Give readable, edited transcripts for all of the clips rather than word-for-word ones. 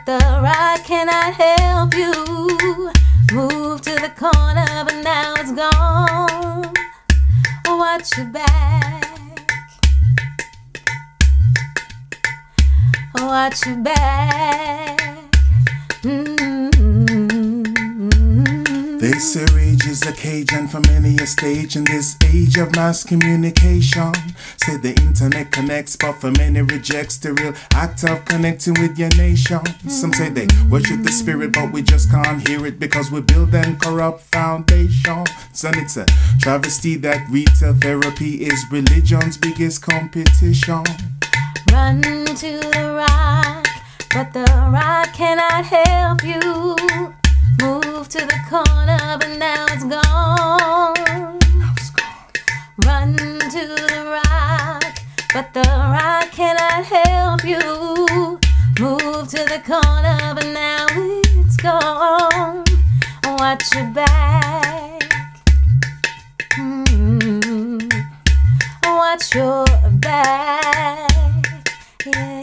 the ride cannot help you. Move to the corner, but now it's gone. Watch your back. Watch your back. They say rage is a cage, and for many a stage in this age of mass communication. Say the internet connects, but for many rejects the real act of connecting with your nation. Some say they worship the spirit, but we just can't hear it because we build an corrupt foundation. Son, it's a travesty that retail therapy is religion's biggest competition. Run to the rock, but the rock cannot help you. Move to the corner, but now it's gone. Run to the rock, but the rock cannot help you. Move to the corner, but now it's gone. Watch your back. Watch your back. Yeah.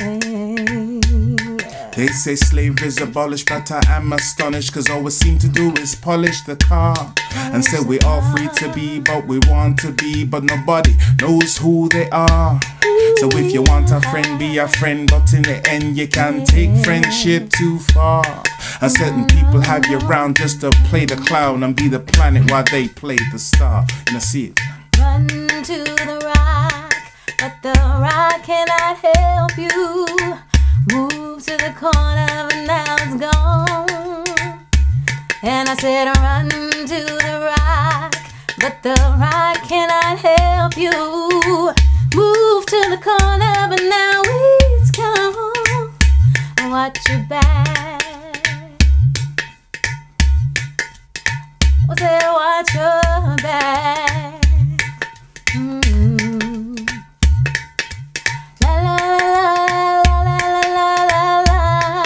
They say slavery is abolished, but I am astonished, cause all we seem to do is polish the car and say we all free to be but we want to be, but nobody knows who they are. So if you want a friend, be a friend, but in the end you can't take friendship too far. And certain people have you around just to play the clown and be the planet while they play the star. You know, see it. Run to the rock, but the rock cannot help you. Move to the corner, but now it's gone. And I said run to the rock, but the rock cannot help you. Move to the corner, but now it's gone. Watch your back. I said watch your back. La la la la la la la.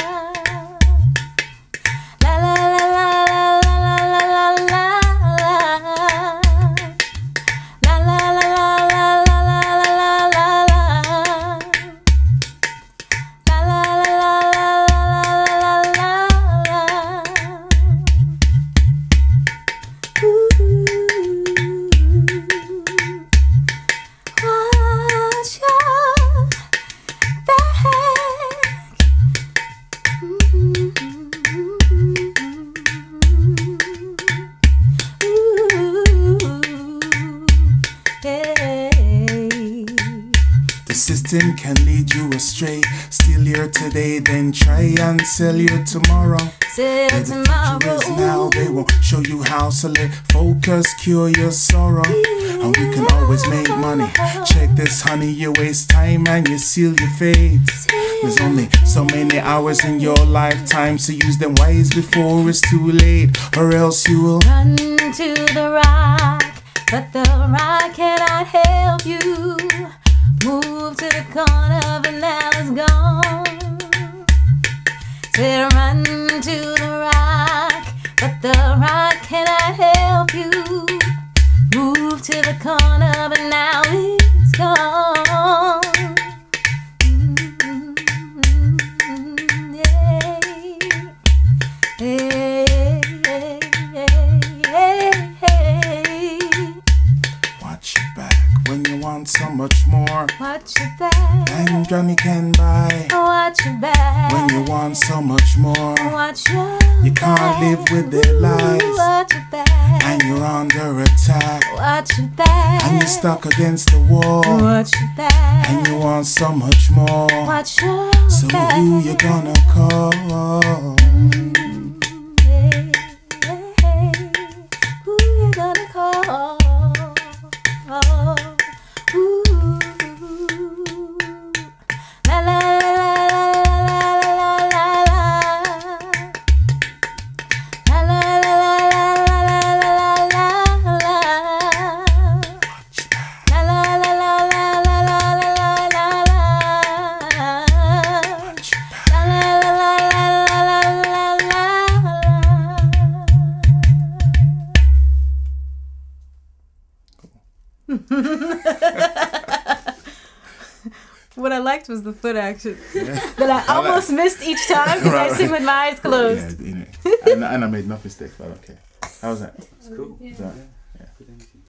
La la la la la la la la. La la la la la la la la. La la la la la la la. Watch your back. The system can lead you astray. Steal your today, then try and sell your tomorrow. Till The future is now, they won't show you how. So let focus cure your sorrow. And we can always make money. Check this, honey, you waste time and you seal your fate. There's only so many hours in your lifetime, so use them wise before it's too late, or else you will run to the rock, but the rock cannot help you. Move to the corner, but now it's gone. Said run to the rock, but the rock cannot help you. Move to the corner, but now it's gone. watch your back when you want so much more Watch your back. than Johnny can buy. Watch your back. When you want so much more, Watch your you can't live with their lies. Watch your back. And you're under attack, Watch your back. and you're stuck against the wall, Watch your back. and you want so much more. Watch your So back. who you gonna call? Hey, hey, hey. Who you gonna call? Ooh. La la la la la la la la. La la la la la la la la la. La la la la la la la la la. La la la la la la la la. What I love liked was the foot action that I almost missed each time because I sing with my eyes closed. Yeah, and I made no mistakes, but okay. How was that? It's cool. Yeah.